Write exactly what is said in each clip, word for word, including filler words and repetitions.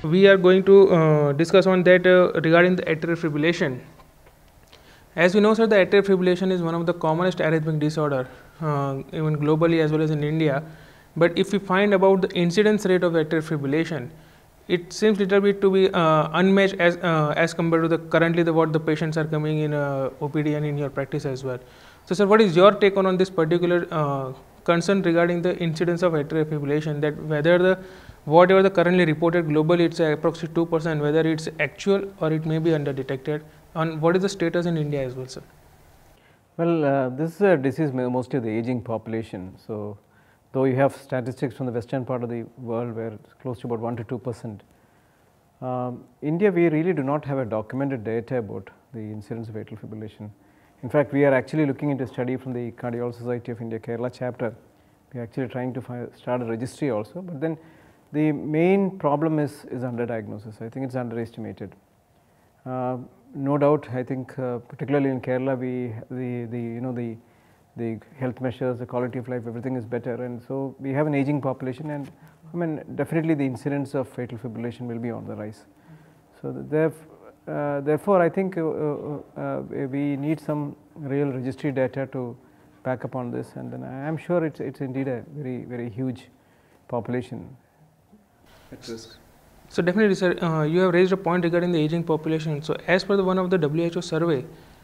we are going to uh, discuss on that uh, regarding the atrial fibrillation. As we know, sir, the atrial fibrillation is one of the commonest arrhythmic disorder, uh, even globally as well as in India. But if we find about the incidence rate of atrial fibrillation, it seems little bit to be uh, unmatched as uh, as compared to the currently the what the patients are coming in uh, O P D and in your practice as well. So, sir, what is your take on on this particular uh, concern regarding the incidence of atrial fibrillation? That whether the whatever the currently reported globally, it's approximately two percent, whether it's actual or it may be under detected. And what is the status in India as well, sir? Well, uh, this is a disease mostly of the aging population. So, though you have statistics from the western part of the world where it's close to about one to two percent, um, India we really do not have a documented data about the incidence of atrial fibrillation. In fact, we are actually looking into a study from the Cardiology Society of India Kerala chapter. We are actually trying to find, start a registry also, but then the main problem is, is underdiagnosis. I think it's underestimated. Uh, no doubt, I think uh, particularly in Kerala, we the, the you know the the health measures, the quality of life, everything is better, and so we have an aging population, and I mean definitely the incidence of atrial fibrillation will be on the rise. So therefore, uh, therefore I think uh, uh, we need some real registry data to back up on this, and then I am sure it's it's indeed a very very huge population at risk. So definitely, sir, uh, you have raised a point regarding the aging population. So as per the one of the W H O survey,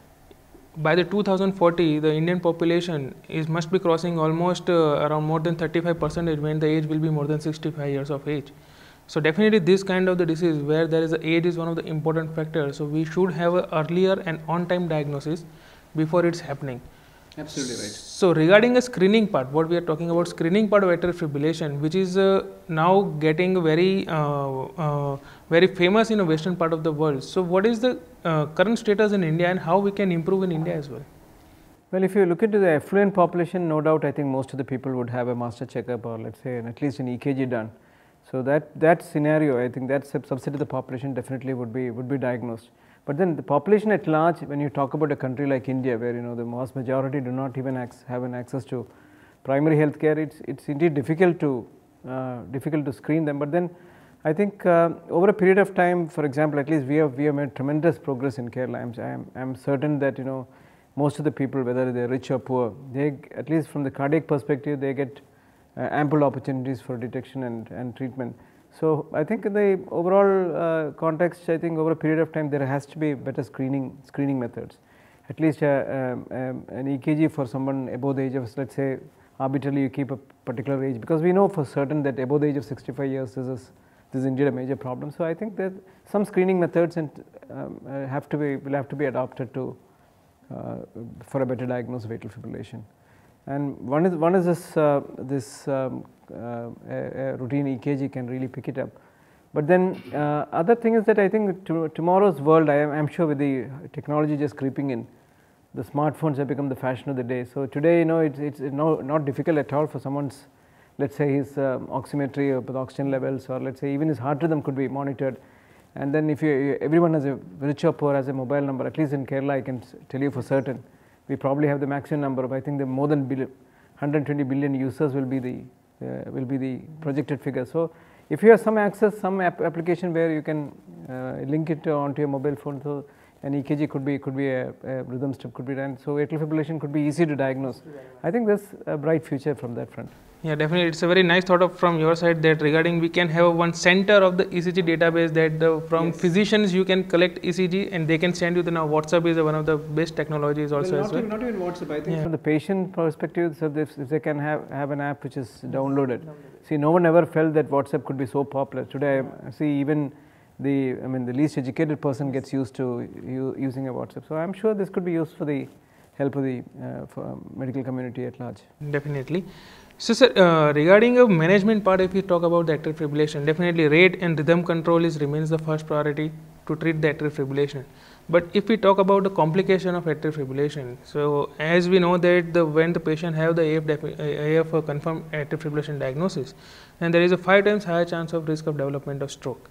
by the two thousand forty, the Indian population is must be crossing almost uh, around more than thirty-five percent when the age will be more than sixty-five years of age. So definitely this kind of the disease where there is a age is one of the important factors. So we should have a earlier and on-time diagnosis before it's happening. Absolutely right. So regarding a screening part, what we are talking about screening part of atrial fibrillation, which is uh, now getting very uh, uh, very famous in a western part of the world. So what is the uh, current status in India and how we can improve in India as well? Well, if you look into the affluent population, no doubt I think most of the people would have a master checkup or let's say at least an E K G done. So that that scenario, I think that subset of the population definitely would be would be diagnosed. But then the population at large, when you talk about a country like India, where you know the vast majority do not even have an access to primary health care, it's it's indeed difficult to uh, difficult to screen them. But then I think uh, over a period of time, for example, at least we have we have made tremendous progress in Kerala. I'm I'm, I'm certain that you know most of the people, whether they're rich or poor, they at least from the cardiac perspective, they get uh, ample opportunities for detection and and treatment. So I think in the overall uh, context, I think over a period of time there has to be better screening screening methods. At least uh, um, um, an E K G for someone above the age of, let's say, arbitrarily you keep a particular age, because we know for certain that above the age of sixty-five years this is this is indeed a major problem. So I think that some screening methods and um, uh, have to be will have to be adopted to uh, for a better diagnosis of atrial fibrillation. And one is one is this uh, this um, uh, a, a routine E K G can really pick it up. But then uh, other thing is that I think to, tomorrow's world, I am I'm sure with the technology just creeping in, the smartphones have become the fashion of the day. So today, you know, it's it's no, not difficult at all for someone's, let's say his um, oximetry or the oxygen levels, or let's say even his heart rhythm could be monitored. And then if you everyone has a rich or poor has a mobile number, at least in Kerala, I can tell you for certain, we probably have the maximum number of, I think the more than billion, one hundred twenty billion users will be the uh, will be the projected figure. So if you have some access, some app application where you can uh, link it onto your mobile phone, so an E K G could be could be a, a rhythm strip could be done. So atrial fibrillation could be easy to diagnose. I think there's a bright future from that front. Yeah, definitely. It's a very nice thought of from your side that regarding we can have one center of the E C G database that the, from yes. physicians you can collect E C G and they can send you the now WhatsApp is one of the best technologies also well, not as well. Even, not even WhatsApp. I think yeah. from the patient perspective, so if, if they can have, have an app which is downloaded. See, no one ever felt that WhatsApp could be so popular. Today, I see even the I mean the least educated person gets used to u using a WhatsApp. So I'm sure this could be used for the help of the uh, for medical community at large. Definitely. So, sir, uh, regarding a management part, if we talk about the atrial fibrillation, definitely rate and rhythm control is remains the first priority to treat the atrial fibrillation. But if we talk about the complication of atrial fibrillation, so as we know that the when the patient have the A F, A F uh, confirmed atrial fibrillation diagnosis, then there is a five times higher chance of risk of development of stroke.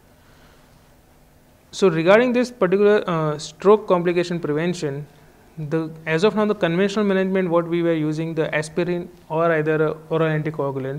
So regarding this particular uh, stroke complication prevention, the as of now the conventional management what we were using, the aspirin or either uh, oral anticoagulants,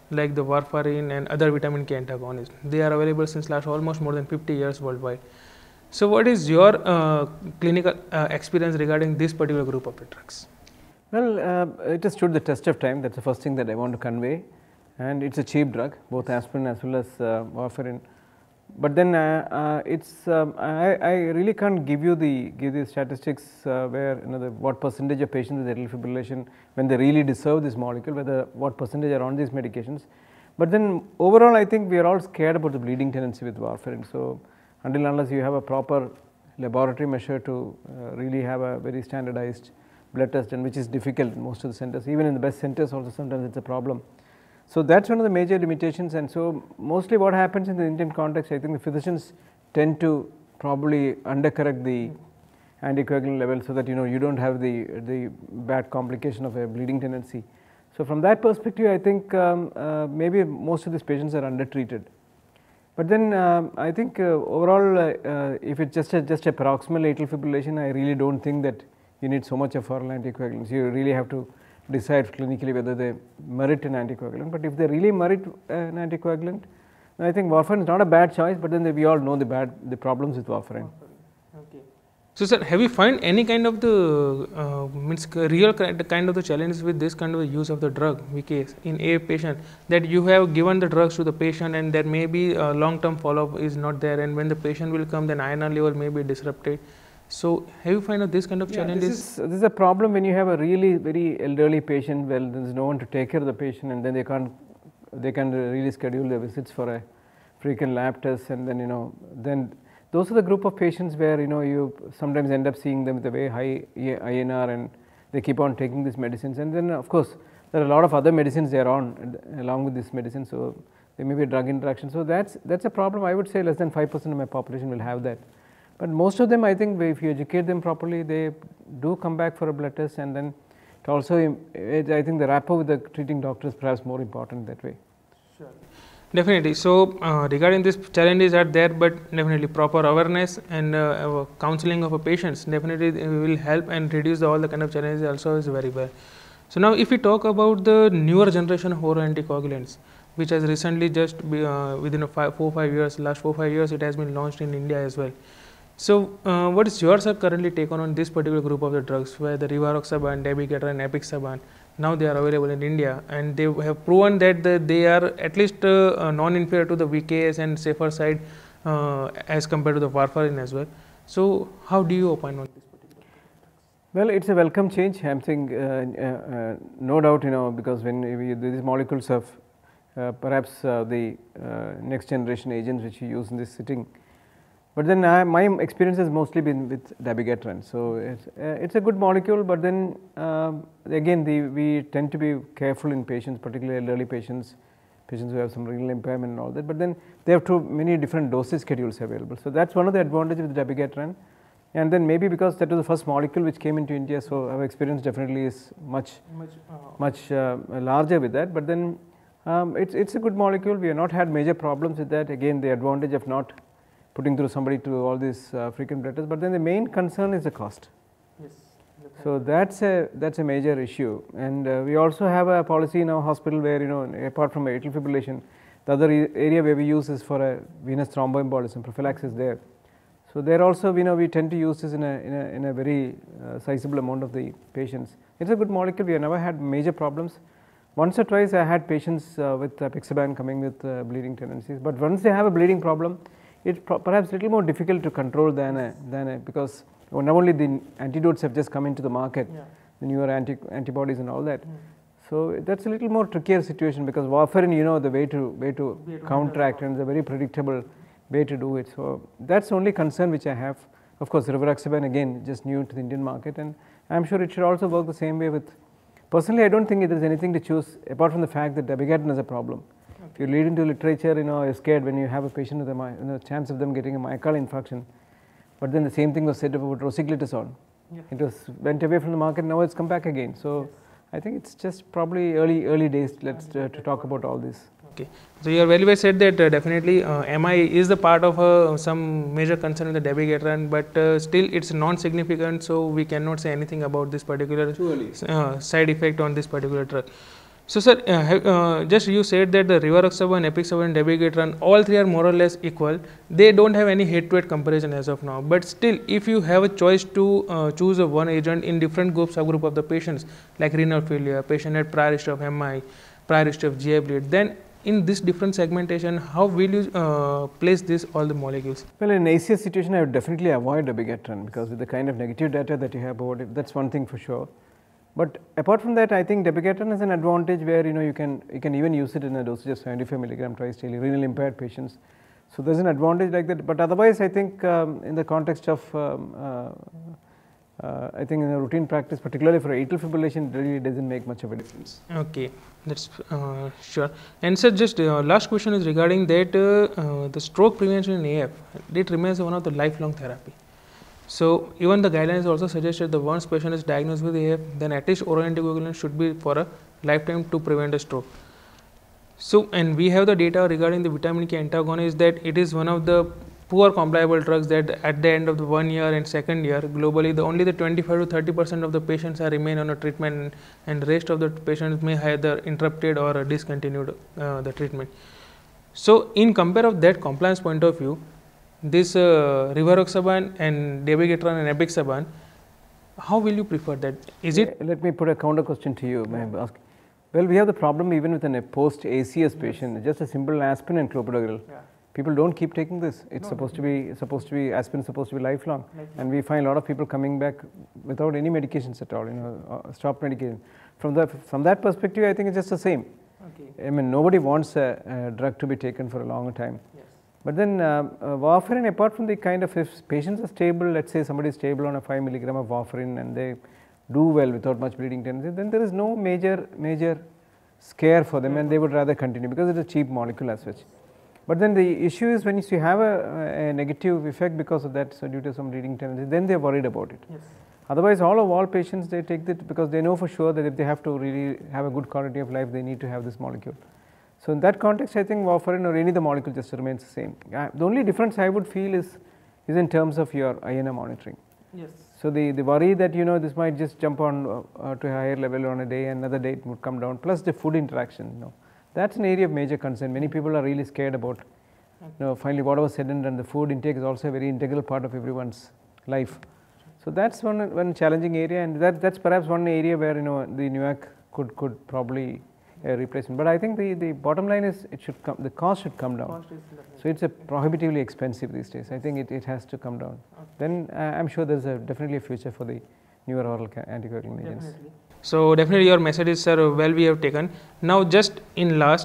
like the warfarin and other vitamin K antagonists. They are available since last almost more than fifty years worldwide. So what is your uh, clinical uh, experience regarding this particular group of the drugs? Well, uh, it has stood the test of time. That's the first thing that I want to convey. And it's a cheap drug, both aspirin as well as uh, warfarin. But then uh, uh, it's um, I, I really can't give you the give the statistics uh, where, you know, the, what percentage of patients with atrial fibrillation, when they really deserve this molecule, whether what percentage are on these medications. But then overall, I think we are all scared about the bleeding tendency with warfarin. So until unless you have a proper laboratory measure to uh, really have a very standardized blood test, and which is difficult in most of the centers, even in the best centers also sometimes it's a problem. So that's one of the major limitations, and so mostly what happens in the Indian context, I think the physicians tend to probably undercorrect the anticoagulant level so that, you know, you don't have the the bad complication of a bleeding tendency. So from that perspective, I think um, uh, maybe most of these patients are undertreated. But then um, I think uh, overall, uh, uh, if it's just a, just a proximal atrial fibrillation, I really don't think that you need so much of oral anticoagulants. You really have to decide clinically whether they merit an anticoagulant. But if they really merit an anticoagulant, then I think warfarin is not a bad choice. But then they, we all know the bad the problems with warfarin. Okay. So sir, have you find any kind of the uh, means real kind of the challenges with this kind of use of the drug, because in a patient that you have given the drugs to the patient and there may be a long term follow up is not there, and when the patient will come, then I N R level may be disrupted. So have you find out this kind of yeah, challenges? This is, this is a problem when you have a really very elderly patient. Well, there is no one to take care of the patient, and then they can't they can really schedule their visits for a frequent lab test, and then, you know, then those are the group of patients where, you know, you sometimes end up seeing them with a very high I N R, and they keep on taking these medicines, and then of course there are a lot of other medicines they are on along with this medicine, so there may be a drug interaction. So that's that's a problem. I would say less than five percent of my population will have that. But most of them, I think, if you educate them properly, they do come back for a blood test, and then it also, it, I think the rapport with the treating doctor is perhaps more important that way. Sure. Definitely. So uh, regarding this, challenges are there, but definitely proper awareness and uh, counseling of a patients definitely will help and reduce the, all the kind of challenges also is very well. So now if we talk about the newer generation of oral anticoagulants, which has recently just be, uh, within a five, four five years, last four five years, it has been launched in India as well. So, uh, what is your sir currently take on, on this particular group of the drugs, where the rivaroxaban, dabigatran, and apixaban, now they are available in India, and they have proven that the, they are at least uh, uh, non-inferior to the V K S and safer side uh, as compared to the warfarin as well. So, how do you opine on this particular drugs? Well, it's a welcome change. I'm saying uh, uh, uh, no doubt, you know, because when we, these molecules have uh, perhaps uh, the uh, next generation agents which you use in this sitting. But then I, my experience has mostly been with dabigatran. So it's, uh, it's a good molecule, but then uh, again the, we tend to be careful in patients, particularly elderly patients, patients who have some renal impairment and all that. But then they have too many different dosage schedules available. So that's one of the advantages with dabigatran. And then maybe because that was the first molecule which came into India, so our experience definitely is much much, uh, much uh, larger with that. But then um, it's it's a good molecule. We have not had major problems with that. Again, the advantage of not putting through somebody to all these uh, frequent blood tests, but then the main concern is the cost. Yes. So that's a that's a major issue, and uh, we also have a policy in our hospital where, you know, apart from atrial fibrillation, the other e area where we use is for a venous thromboembolism prophylaxis there. So there also, you know, we tend to use this in a in a, in a very uh, sizable amount of the patients. It's a good molecule. We have never had major problems. Once or twice I had patients uh, with apixaban coming with uh, bleeding tendencies, but once they have a bleeding problem, it's perhaps a little more difficult to control than a, than a, because well, not only the antidotes have just come into the market, yeah. the newer anti, antibodies and all that. Mm. So that's a little more trickier situation, because warfarin, you know, the way to way to way counteract, and it's a very predictable way to do it. So that's the only concern which I have. Of course, rivaroxaban again just new to the Indian market, and I'm sure it should also work the same way with. Personally, I don't think there is anything to choose apart from the fact that dabigatran is a problem. If you read into literature, you know, you're scared when you have a patient with a you know, chance of them getting a myocardial infarction. But then the same thing was said about rosiglitazone. Yeah. It was went away from the market. Now it's come back again. So yes. I think it's just probably early early days. Let's uh, to talk about all this. Okay. So you have very well said that uh, definitely uh, M I is the part of uh, some major concern with the dabigatran, but uh, still it's non-significant. So we cannot say anything about this particular uh, side effect on this particular drug. So, sir, uh, have, uh, just you said that the rivaroxaban, apixaban, dabigatran, all three are more or less equal. They don't have any head-to-head comparison as of now. But still, if you have a choice to uh, choose a one agent in different group, subgroup of the patients, like renal failure, patient had prior history of M I, prior history of G I bleed, then in this different segmentation, how will you uh, place this all the molecules? Well, in A C S situation, I would definitely avoid dabigatran, because with the kind of negative data that you have about it, that's one thing for sure. But apart from that, I think dabigatran has an advantage where you know you can you can even use it in a dosage of seventy-five milligram twice daily, renal impaired patients. So there's an advantage like that. But otherwise, I think um, in the context of um, uh, uh, I think in a routine practice, particularly for atrial fibrillation, it really doesn't make much of a difference. Okay, that's uh, sure. And sir, just uh, last question is regarding that uh, uh, the stroke prevention in A F. It remains one of the lifelong therapy. So even the guidelines also suggested that once patient is diagnosed with A F, then at least oral anticoagulant should be for a lifetime to prevent a stroke. So, and we have the data regarding the vitamin K antagonist that it is one of the poor compliable drugs that at the end of the one year and second year globally, the only the twenty-five to thirty percent of the patients are remain on a treatment, and rest of the patients may either interrupted or discontinued uh, the treatment. So in compare of that compliance point of view, this uh, rivaroxaban and dabigatran and apixaban, how will you prefer that? Is it? Let me put a counter question to you. May I ask? Well, we have the problem even with a post A C S patient. Yes. Just a simple aspirin and clopidogrel. Yeah. People don't keep taking this. It's no, supposed to be supposed to be aspirin supposed to be lifelong, lifelong, and we find a lot of people coming back without any medications at all. You know, uh, stop medication. From the from that perspective, I think it's just the same. Okay. I mean, nobody wants a, a drug to be taken for a long time. Yes. But then uh, uh, warfarin, apart from the kind of, if patients are stable, let's say somebody is stable on a five milligram of warfarin and they do well without much bleeding tendency, then there is no major major scare for them, mm-hmm. and they would rather continue because it's a cheap molecule as such. But then the issue is when you have a, a negative effect because of that, so due to some bleeding tendency, then they are worried about it. Yes. Otherwise, all of all patients, they take it because they know for sure that if they have to really have a good quality of life, they need to have this molecule. So in that context, I think warfarin or any of the molecule just remains the same. Uh, the only difference I would feel is is in terms of your I N A monitoring. Yes. So the, the worry that you know this might just jump on uh, to a higher level on a day, and another day it would come down. Plus the food interaction, you know, that's an area of major concern. Many people are really scared about. You know, finally, whatever said and done, the food intake is also a very integral part of everyone's life. So that's one one challenging area, and that that's perhaps one area where you know the N U A C could could probably. A replacement, but I think the, the bottom line is it should come, the cost should come down. So it's a prohibitively expensive these days. I think it, it has to come down. Okay. Then uh, I'm sure there's a definitely a future for the newer oral anticoagulant agents. Definitely. So definitely your message is, sir, well we have taken. Now just in last,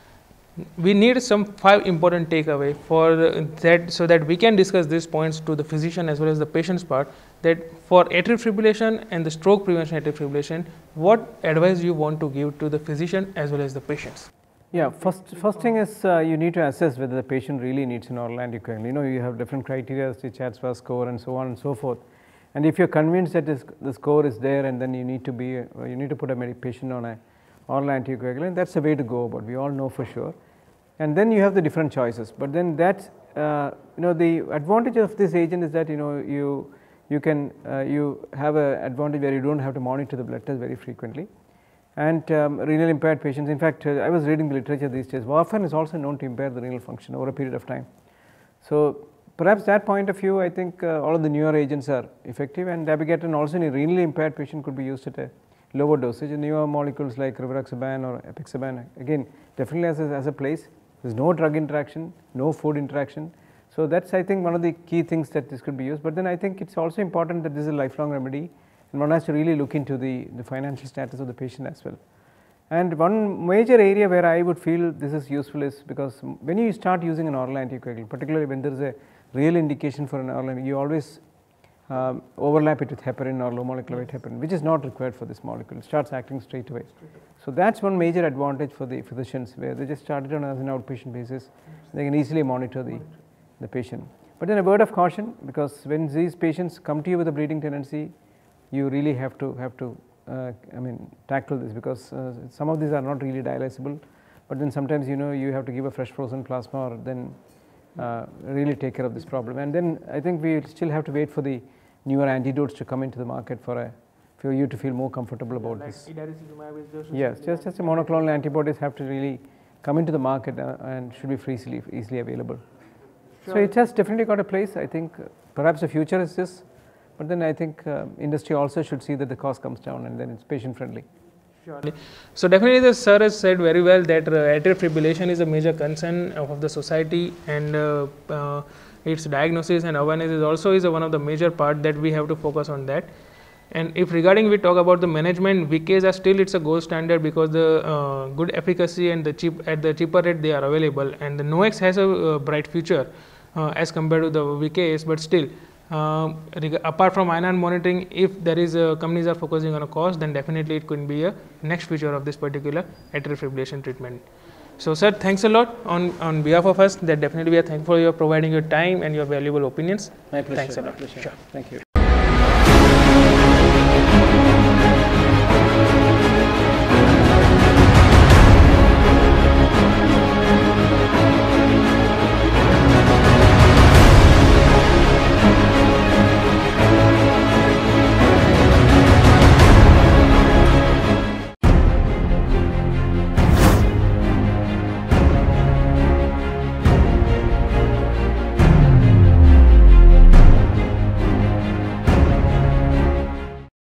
we need some five important takeaway for that, so that we can discuss these points to the physician as well as the patient's part, that for atrial fibrillation and the stroke prevention atrial fibrillation, what advice you want to give to the physician as well as the patients? Yeah, first first thing is uh, you need to assess whether the patient really needs an oral anticoagulant. You know, you have different criteria, the CHA2DS score and so on and so forth. And if you're convinced that this, the score is there, and then you need to be, uh, you need to put a patient on a oral anticoagulant, that's the way to go about. We all know for sure. And then you have the different choices. But then that, uh, you know, the advantage of this agent is that you know you you can uh, you have an advantage where you don't have to monitor the blood test very frequently. And um, renal impaired patients, in fact, uh, I was reading the literature these days. Warfarin is also known to impair the renal function over a period of time. So perhaps that point of view, I think uh, all of the newer agents are effective, and dabigatran also in a renally impaired patient could be used at a lower dosage. And newer molecules like rivaroxaban or apixaban, again, definitely has a, has a place. There's no drug interaction, no food interaction. So that's, I think, one of the key things that this could be used. But then I think it's also important that this is a lifelong remedy, and one has to really look into the, the financial status of the patient as well. And one major area where I would feel this is useful is because when you start using an oral anticoagulant, particularly when there is a real indication for an oral, you always um, overlap it with heparin or low molecular weight heparin, which is not required for this molecule. It starts acting straight away. So that's one major advantage for the physicians, where they just start it on as an outpatient basis. They can easily monitor the, the patient. But then a word of caution, because when these patients come to you with a bleeding tendency, you really have to have to uh, I mean tackle this, because uh, some of these are not really dialysable. But then sometimes you know you have to give a fresh frozen plasma, or then uh, really take care of this problem. And then I think we still have to wait for the newer antidotes to come into the market for a for you to feel more comfortable about like this. Idarucizumab is just Yes, just just the monoclonal antibodies have to really come into the market uh, and should be free easily, easily available. Sure. So it has definitely got a place. I think uh, perhaps the future is this, but then I think uh, industry also should see that the cost comes down and then it's patient friendly. Surely. So definitely the sir has said very well that uh, atrial fibrillation is a major concern of the society, and uh, uh, its diagnosis and awareness is also is a one of the major part that we have to focus on that. And if regarding we talk about the management, V Ks are still it's a gold standard because the uh, good efficacy and the cheap at the cheaper rate they are available, and the NOACs has a uh, bright future uh, as compared to the V Ks, but still uh, apart from ion monitoring, if there is a companies are focusing on a cost, then definitely it could be a next feature of this particular atrial fibrillation treatment. So sir, thanks a lot on on behalf of us. That definitely we are thankful for your providing your time and your valuable opinions. My pleasure. Thanks a lot. My pleasure. Sure. Thank you.